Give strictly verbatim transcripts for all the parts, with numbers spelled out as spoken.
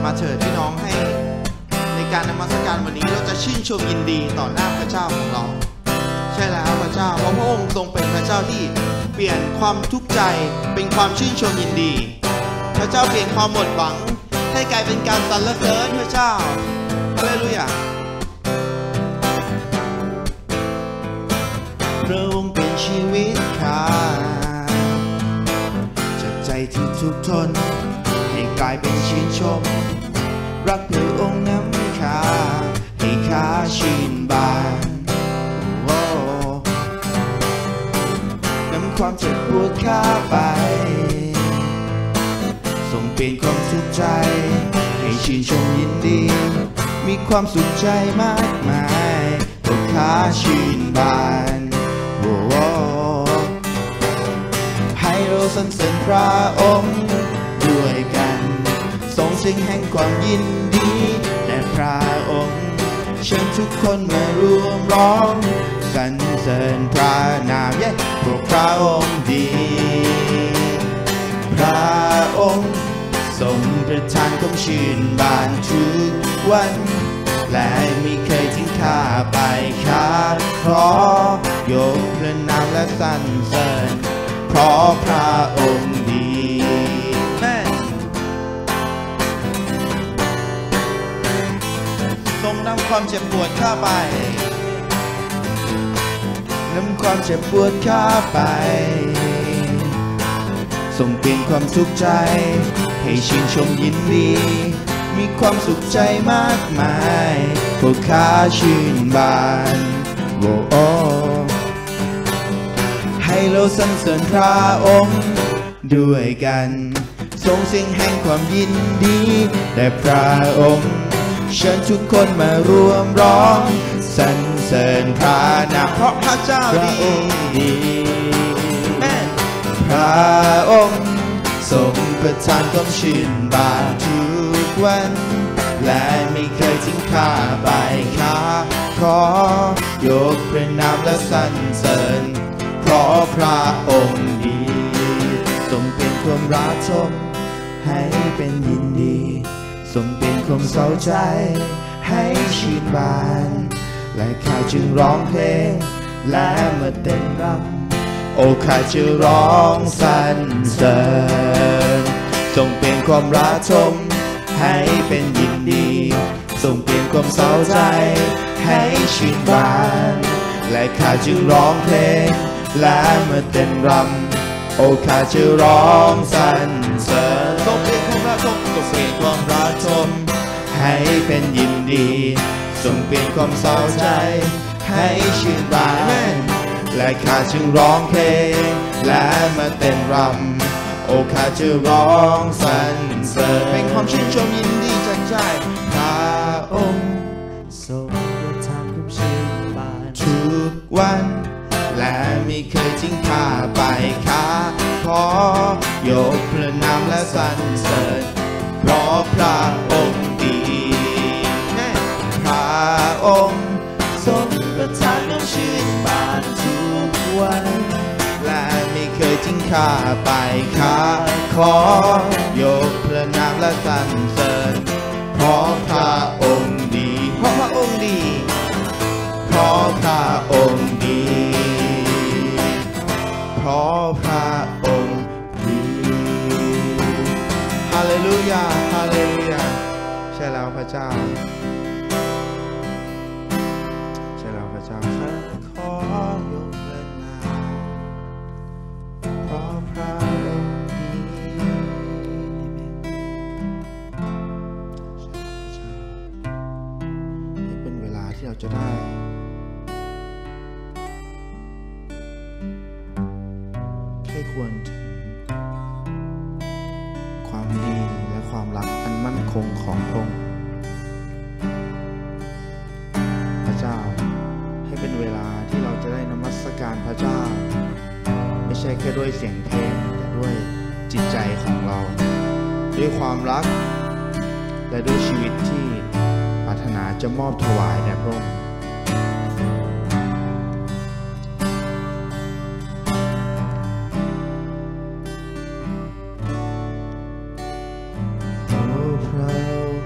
มาเถิดพี่น้องให้ในการนมัสการวันนี้เราจะชื่นชมยินดีต่อหน้าพระเจ้าของเราใช่แล้วพระเจ้าเพราะพระองค์ทรงเป็นพระเจ้าที่เปลี่ยนความทุกข์ใจเป็นความชื่นชมยินดีพระเจ้าเปลี่ยนความหมดหวังให้กลายเป็นการสรรเสริญพระเจ้าฮาเลลูยาพระองค์เป็นชีวิตข้าจากใจที่ทุกข์ทนให้กลายเป็นชื่นชมรักพระองค์นำข้าให้ข้าชื่นบานนำความเจ็บปวดข้าไปส่งเปลี่ยนความสุขใจให้ชื่นชมยินดีมีความสุขใจมากมายพวกข้าชื่นบานให้เราสรรเสริญพระองค์ด้วยกันส่งสิ่งแห่งความยินดีแด่พระองค์เชิญทุกคนมารวมร้องสรรเสริญพระนามเย้พวกพระองค์ดีพระองค์ทรงประทานความชื่นบานทุกวันและไม่เคยทิ้งข้าไปข้าขอยกพระนามและสรรเสริญเพราะพระองค์ดีแม่ทรงนำความเจ็บปวดข้าไปนำความเจ็บปวดข้าไปทรงเปลี่ยนความทุกข์ใจให้ชื่นชมยินดีมีความสุขใจมากมายพวกข้าชื่นบานโอ้โอให้เราสรรเสริญพระองค์ด้วยกันส่งเสียงแห่งความยินดีแด่พระองค์เชิญทุกคนมารวมร้องสรรเสริญพระนามเพราะพระเจ้าดีแม่พระองค์ทรงประทานความชื่นบานทุกวันและไม่เคยทิ้งข้าไปข้าขอยกพระนามและสรรเสริญเพราะพระองค์ดีทรงเป็นความรักชมให้เป็นยินดีทรงเป็นความเศร้าใจให้ชื่นบานและข้าจึงร้องเพลงและมาเต้นรำโอ้ข้าจะร้องสรรเสริญทรงเป็นความรักชมให้เป็นยินดีทรงเปลี่ยนความเศร้าใจให้ชื่นบานและข้าจึงร้องเพลงและมาเต้นรำโอ้ข้าจะร้องสรรเสริญทรงเปลี่ยนความรักชมทรงเปลี่ยนความรักชมให้เป็นยินดีทรงเปลี่ยนความเศร้าใจให้ชื่นบานและข้าจึงร้องเพลงและมาเต้นรำโอ้ข้าจะร้องสรรเสริญเป็นความชื่นชมยินดีจากใจพระองค์ทรงประทานความชื่นบานทุกวันและไม่เคยทิ้งข้าไปข้าขอยกพระนามและสรรเสริญเพราะพระองค์ดีพระองค์ทรงประทานความชื่นบานทุกวันและไม่เคยทิ้งข้าไปข้าขอยกพระนามและสรรเสริญเพราะพระองค์ดีเพราะพระองค์ดีเพราะพระองค์ดีเพราะพระองค์ดีฮาเลลูยาฮาเลลูยาใช่แล้วพระเจ้าใช่แล้วพระเจ้าขอยกพระนามเพราะพระองค์ดีนี่เป็นเวลาที่เราจะได้ใคร่ควรถึงความดีและความรักอันมั่นคงของพระองค์พระเจ้าให้เป็นเวลาที่เราจะได้นมัสการพระเจ้าไม่ใช่แค่ด้วยเสียงเพลงแต่ด้วยจิตใจของเราด้วยความรักและด้วยชีวิตที่ปรารถนาจะมอบถวายแด่พระองค์โอ้พระองค์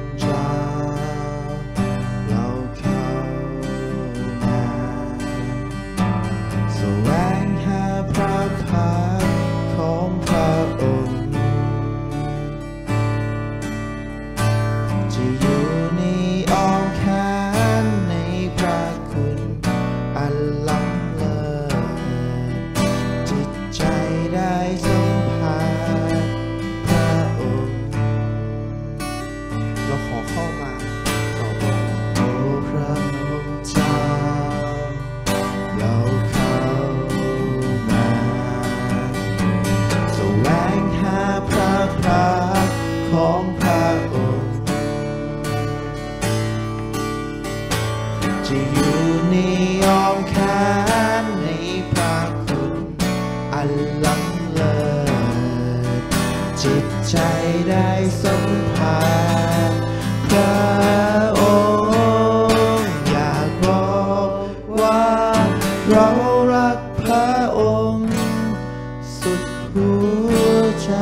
จิตใจได้สัมผัสพระองค์อยากบอกว่าเรารักพระองค์สุดหัวใจ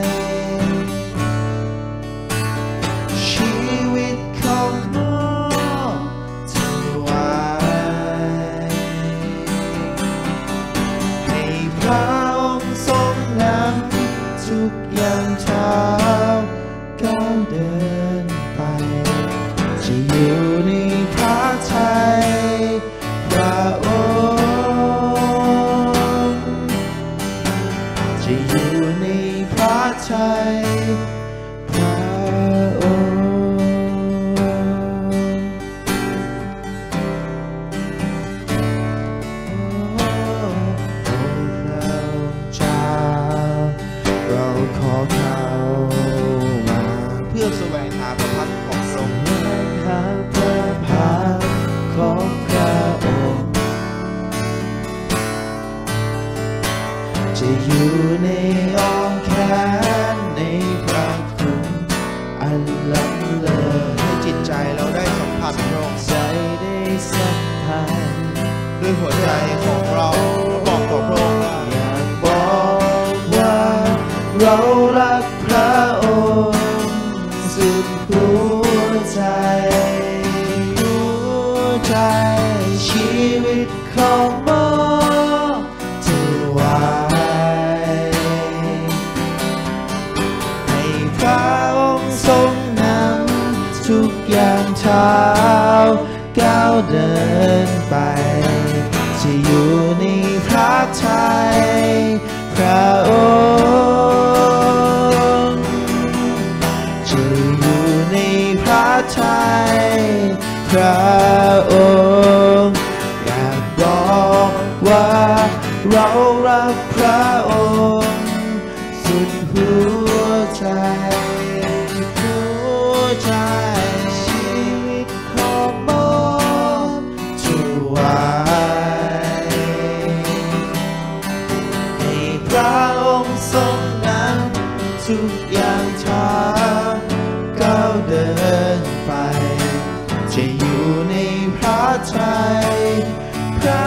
ชีวิตของน้องถวายให้พระองค์ทรงนำทุกอย่างเท้าก้าวเดินไปจะอยู่ในพระทัยพระองค์จะอยู่ในพระทัยพระองค์เจ้าเราขอเข้ามาเพื่อแสวงหาพระพักตร์ของทรงแสวงหาพระพักตร์ของพระองค์จะอยู่ในอ้อมแขนในพระคุณอันล้ำเลิศให้จิตใจเราได้สัมผัสพระองค์ใจได้สัมผัสด้วยหัวใจของเราบอกต่อพระองค์ว่าอยากบอกว่าเรารักพระองค์สุดหัวใจหัวใจชีวิตของมอถวายให้พระองค์ทรงนำทุกอย่างเท้าก้าวเดินไปจะอยู่ในพระทัยพระองค์จะอยู่ในพระทัยพระองค์อยากบอกว่าเรารักพระองค์สุดหัวใจหัวใจชีวิตของมอบถวายให้พระองค์ทรงนำทุกอย่างทางก้าวเดินไปจะอยู่ในพระทัยพระ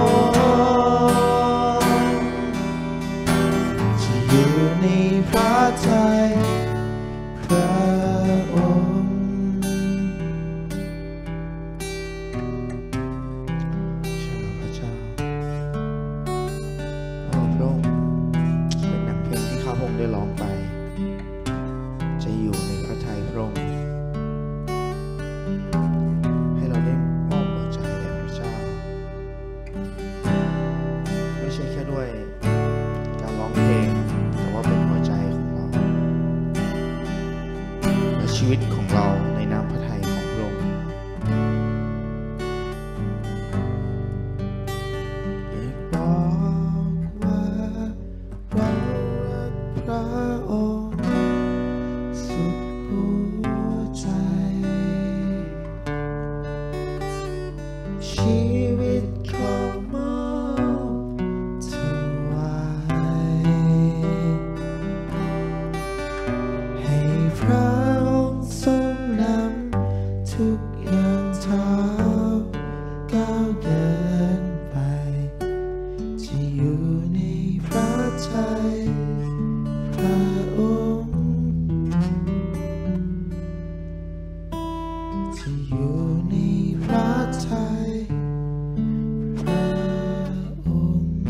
องค์จะอยู่ในพระทัยพระองค์พระเจ้าพระองค์เป็นหนังเพลงที่ข้าพงได้ร้องไปจะอยู่ในพระทัยพระองค์ให้เราได้มอบหัวใจแด่พระเจ้าไม่ใช่แค่ด้วยการร้องเพลงแต่ว่าเป็นหัวใจของเราและชีวิตของเราในน้ำพระทัยของพระองค์อยากบอกว่าเรารักพระองค์สุดหัวใจชีวิตของมอบถวายให้พระองค์ทรงนำทุกอย่างเท้าก้าวเดินไปจะอยู่ในพระทัยพระองค์จะอยู่ในพระทัยพระองค์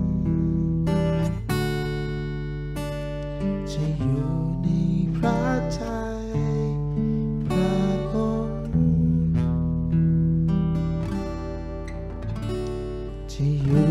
จะอยู่ในพระทัยพระองค์จะอยู่